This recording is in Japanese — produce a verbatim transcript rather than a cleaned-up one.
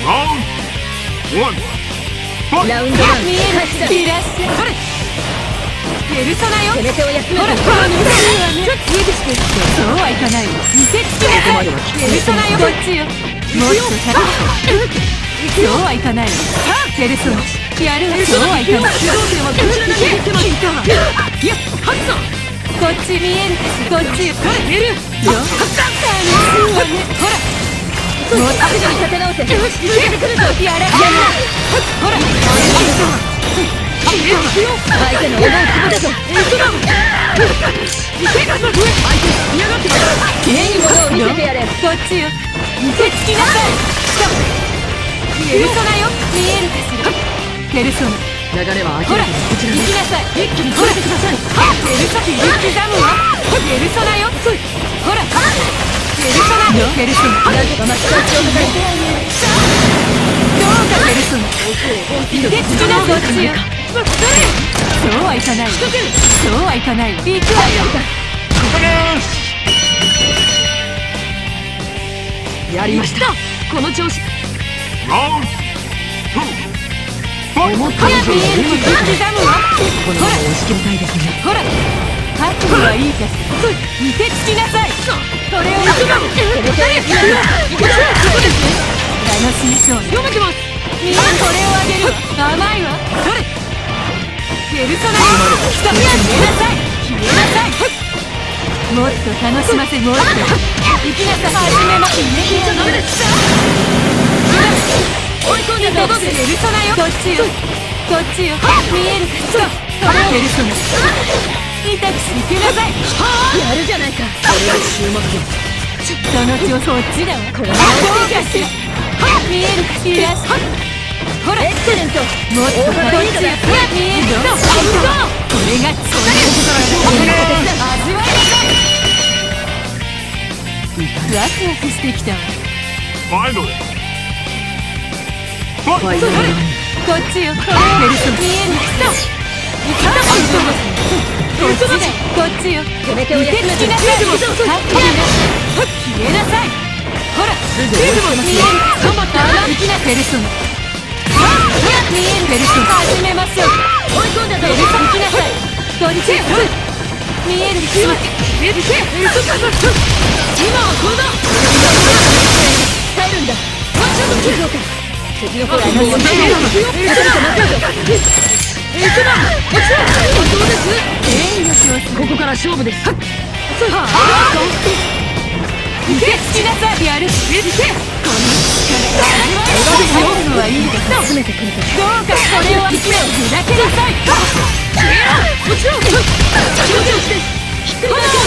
ラウンドワン見えるいらっしゃい。それペルソナよ。攻め手を休める。ほら、この見せるわね。家でしてそうはいかないわ。見せつけなさい。ペルソナよ。こっちよ。もっと高く。そうはいかないわ。さあペルソナやるわ。そうはいかない。主導権はこちらだけに手までいた。いや、勝つぞ。こっち見えるかしら。こっちよ。これペルよ。勝った。楽しいわね。ほらもうすぐに立て直せ。よし、行けてくるぞ。やらせな。ほら、相手の思うつぼだぞ。行けがぞ。相手嫌がってます。目に物を見せてやれ。こっちよ。見せつきなさい。ペルソナよ。見えるかしら。ペルソナ流れは明らかにこちらです。行きなさい。一気に超えてください。ペルソナ切り刻むわ。ペルソナよ。ほらペルソナペルソナなんとか巻き返しを図りどうかペルソナ手つきなこっちよ。そうはいかないそうはいかない。行くわよ。やりました。この調子思った以上に見える刻むわ。このまま押し切りたいですね。ほら勝つのはいいかしら。見せつきなさい。それを行くぞ。楽しみそう。読めてます。みんなこれをあげるわ。甘いわ。それペルソナよ。消えなさい消えなさい。もっと楽しませもっと行きなさい。始めます。入れてちゃダメです。追い込んでペルソナよ。こっちよこっちよ。見えるかしら。ペルソナ痛くしいけなさい。やるじゃないか。これは終幕。その調子こっちだわ。これはどうかしら。見えるかしら。ほらエクセレント。もっとこっちよ。見えるぞ。これがそれ味わいなさい。ワクワクしてきたわ。こっちよ。ペルソナ見えるかしら。こっちだこっちよ。攻め手を休めてなさい。消えなさい。ほら見える見える頑張って行きなペルソナ。見えるペルソナ始めましょう。追い込んだぞ。ペルソナ行きなさい。こっちよ。見えるしまって今はこれだ。耐えるんだ。ちょっと行こうか。次の子らもう待てよ。行くな。どうです。ここから勝負です。はっ見せつきなさい。やる。この力勝負のはいいです。詰めてくるとどうかそれを一面砕けなさい。もちろん気持ちをしてひっくり返せ。